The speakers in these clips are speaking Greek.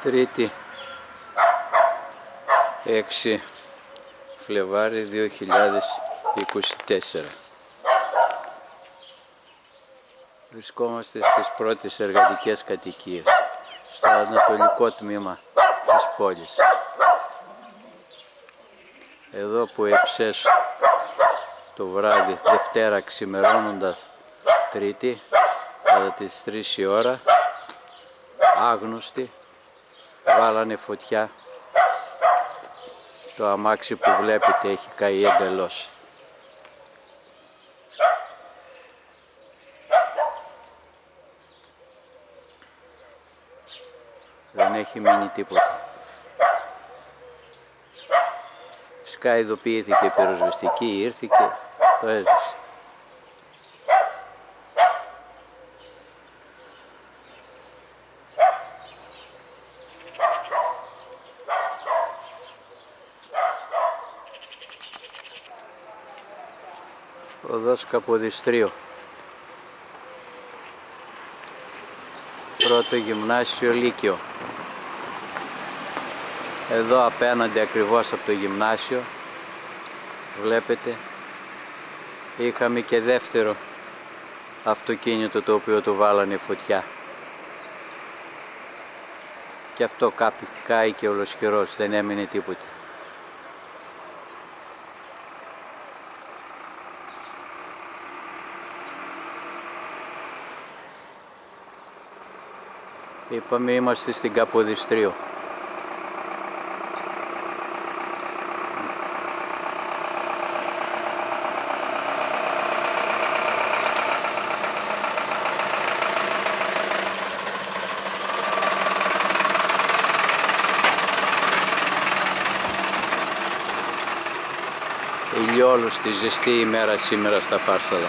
Τρίτη 6 Φλεβάρι 2024. Βρισκόμαστε στις πρώτες εργατικές κατοικίες, στο ανατολικό τμήμα της πόλης. Εδώ που έψες το βράδυ, Δευτέρα ξημερώνοντας Τρίτη, κατά τις 3 η ώρα, άγνωστοι βάλανε φωτιά. Το αμάξι που βλέπετε έχει καεί εντελώς. Δεν έχει μείνει τίποτα. Φυσικά ειδοποιήθηκε η πυροσβεστική, ήρθε και το έσβησε. Οδός Καποδιστρίου. Πρώτο γυμνάσιο Λύκειο. Εδώ απέναντι ακριβώς από το γυμνάσιο, βλέπετε, είχαμε και δεύτερο αυτοκίνητο το οποίο το βάλανε φωτιά. Και αυτό κάηκε ολοσχερός, δεν έμεινε τίποτα. Είπαμε είμαστε στην Καποδιστρίου. Ηλιόλους στη ζεστή ημέρα σήμερα στα Φάρσαλα.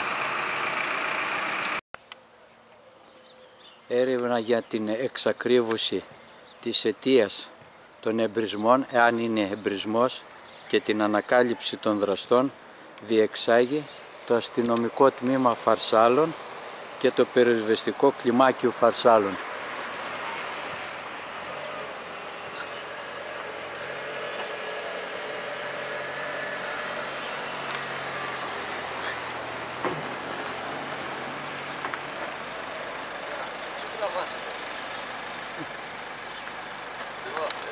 Έρευνα για την εξακρίβωση της αιτίας των εμπρισμών, εάν είναι εμπρισμός, και την ανακάλυψη των δραστών διεξάγει το αστυνομικό τμήμα Φαρσάλων και το πυροσβεστικό κλιμάκιο Φαρσάλων.